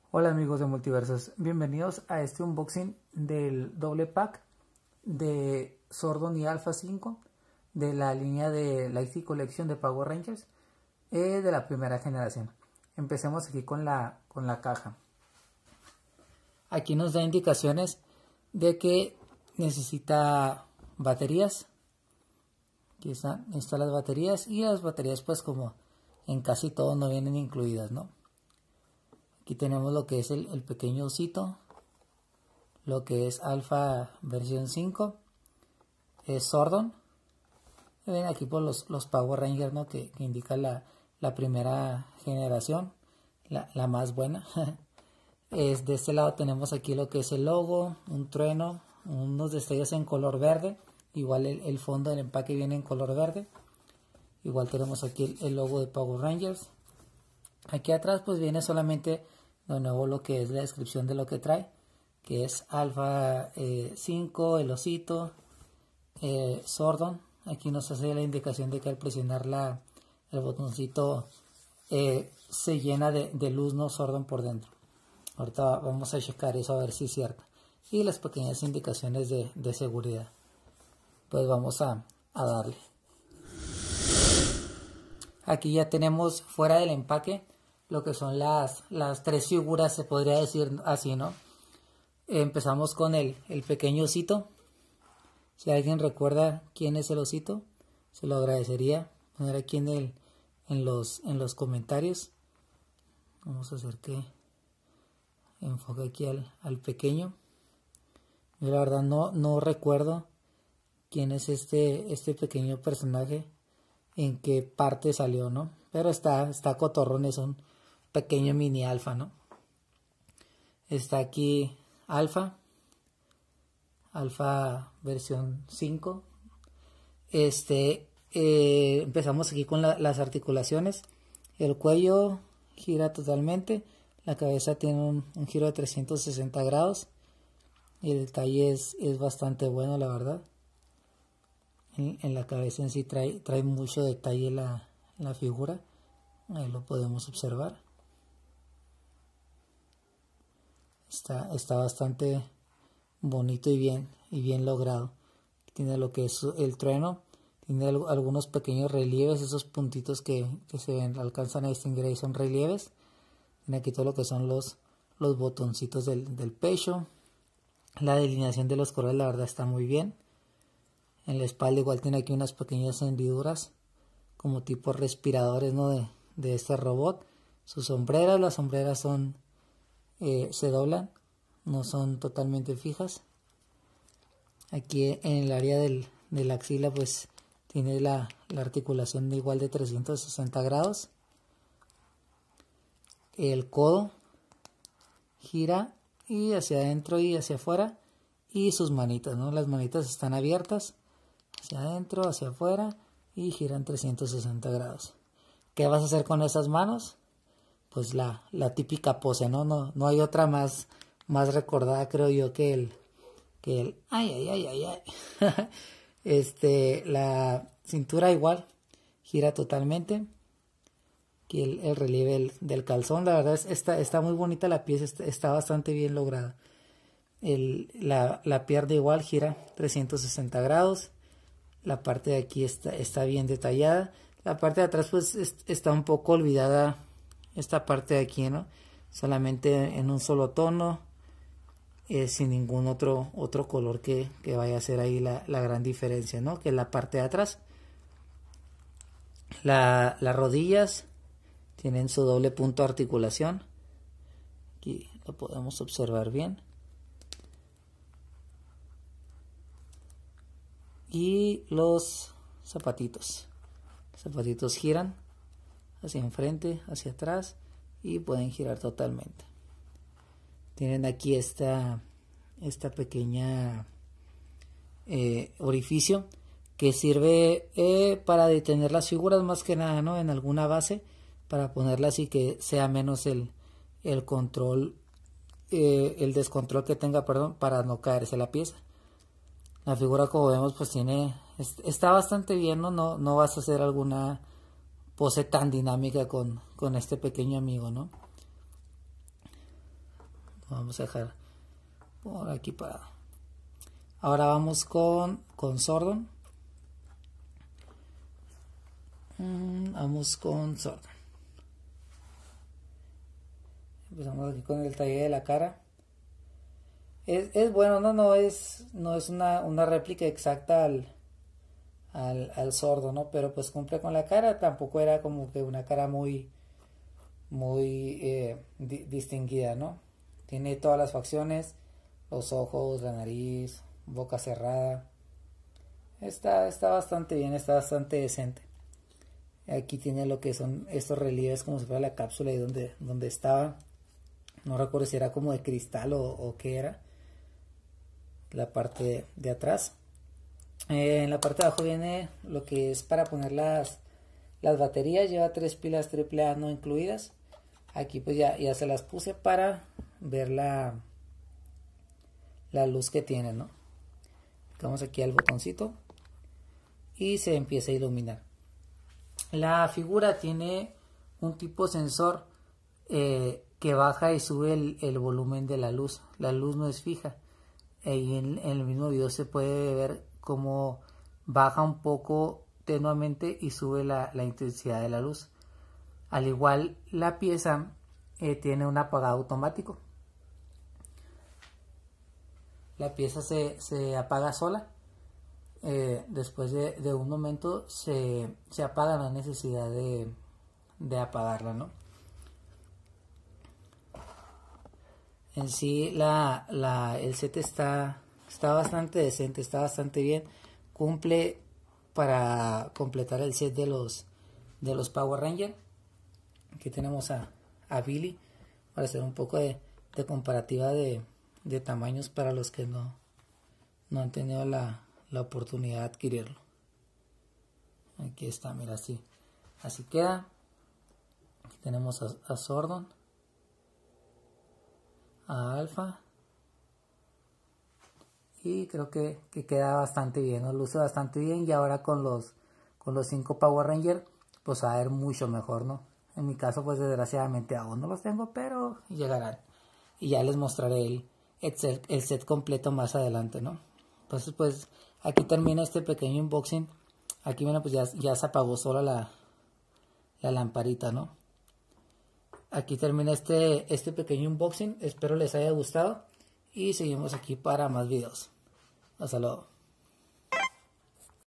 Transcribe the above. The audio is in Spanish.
Hola amigos de Multiversos, bienvenidos a este unboxing del doble pack de Zordon y Alpha 5 de la línea de Legacy Collection de Power Rangers de la primera generación. Empecemos aquí con la caja. Aquí nos da indicaciones de que necesita baterías. Aquí están las baterías, y las baterías pues como en casi todo no vienen incluidas, ¿no? Aquí tenemos lo que es el pequeño osito, lo que es Alpha versión 5, es Zordon. Ven aquí por los Power Rangers, ¿no? que indica la primera generación, la más buena. De este lado tenemos aquí lo que es el logo, un trueno, unos destellos en color verde. Igual el fondo del empaque viene en color verde. Igual tenemos aquí el logo de Power Rangers. Aquí atrás pues viene solamente de nuevo lo que es la descripción de lo que trae, que es Alpha 5, el osito, Zordon. Aquí nos hace la indicación de que al presionar el botoncito se llena de luz, no Zordon por dentro. Ahorita vamos a checar eso a ver si es cierto. Y las pequeñas indicaciones de seguridad. Pues vamos a darle. Aquí ya tenemos fuera del empaque lo que son las tres figuras, se podría decir así, ¿no? Empezamos con el pequeño osito. Si alguien recuerda quién es el osito, se lo agradecería poner aquí en los comentarios. Vamos a hacer que enfoque aquí al pequeño. Yo la verdad no recuerdo quién es este pequeño personaje, en qué parte salió, ¿no? Pero está cotorrón, es un pequeño mini alfa, ¿no? Está aquí alfa versión 5. Empezamos aquí con las articulaciones. El cuello gira totalmente, la cabeza tiene un giro de 360 grados. El detalle es bastante bueno, la verdad. En la cabeza en sí trae mucho detalle la figura. Ahí lo podemos observar. Está bastante bonito y bien logrado. Tiene lo que es el trueno. Tiene algunos pequeños relieves. Esos puntitos que se ven, alcanzan a distinguir ahí, son relieves. Tiene aquí todo lo que son los botoncitos del pecho. La delineación de los colores, la verdad, está muy bien. En la espalda igual tiene aquí unas pequeñas hendiduras como tipo respiradores, ¿no? de este robot. Sus sombreras, las sombreras se doblan, no son totalmente fijas. Aquí en el área de la axila pues tiene la articulación igual de 360 grados. El codo gira y hacia adentro y hacia afuera, y sus manitas, ¿no? Las manitas están abiertas hacia adentro, hacia afuera, y giran 360 grados. ¿Qué vas a hacer con esas manos? Pues la típica pose, ¿no? No hay otra más recordada, creo yo, que el ay. La cintura igual gira totalmente. Aquí el relieve del calzón, la verdad está muy bonita la pieza, está bastante bien lograda. La pierna igual gira 360 grados. La parte de aquí está bien detallada. La parte de atrás pues está un poco olvidada, esta parte de aquí, ¿no? Solamente en un solo tono, sin ningún otro color que vaya a hacer ahí la gran diferencia, ¿no? Que es la parte de atrás. Las rodillas tienen su doble punto de articulación. Aquí lo podemos observar bien. Y los zapatitos giran hacia enfrente, hacia atrás, y pueden girar totalmente. Tienen aquí esta pequeña orificio que sirve para detener las figuras, más que nada, ¿no? En alguna base, para ponerlas y que sea menos el control, el descontrol que tenga, perdón, para no caerse la pieza. La figura, como vemos, pues está bastante bien, ¿no? No vas a hacer alguna pose tan dinámica con este pequeño amigo, ¿no? Vamos a dejar por aquí parado. Ahora vamos con Zordon. Vamos con Zordon. Empezamos aquí con el talle de la cara. Es bueno, no es una réplica exacta al Zordon, ¿no? Pero pues cumple con la cara. Tampoco era como que una cara muy distinguida, ¿no? Tiene todas las facciones, los ojos, la nariz, boca cerrada. Está bastante bien, está bastante decente. Aquí tiene lo que son estos relieves como si fuera la cápsula y donde estaba. No recuerdo si era como de cristal o qué era. La parte de atrás. En la parte de abajo viene lo que es para poner las baterías. Lleva 3 pilas AAA no incluidas. Aquí pues ya se las puse para ver la luz que tiene, ¿no? Vamos aquí al botoncito y se empieza a iluminar. La figura tiene un tipo sensor que baja y sube el volumen de la luz. La luz no es fija. Y en el mismo video se puede ver cómo baja un poco tenuamente y sube la intensidad de la luz. Al igual, la pieza tiene un apagado automático. La pieza se apaga sola. Después de un momento se apaga, la necesidad de apagarla, ¿no? En sí el set está bastante decente, está bastante bien. Cumple para completar el set de los Power Rangers. Aquí tenemos a Billy para hacer un poco de comparativa de tamaños para los que no han tenido la oportunidad de adquirirlo. Aquí está, mira, así queda. Aquí tenemos a Zordon, a Alpha, y creo que queda bastante bien, ¿no? Luce bastante bien. Y ahora con los 5 Power Rangers pues va a ver mucho mejor, ¿no? En mi caso pues desgraciadamente aún no los tengo, pero llegarán y ya les mostraré el set completo más adelante, ¿no? Entonces pues aquí termina este pequeño unboxing. Aquí bueno, pues ya se apagó sola la lamparita, ¿no? Aquí termina este pequeño unboxing. Espero les haya gustado y seguimos aquí para más videos. Hasta luego.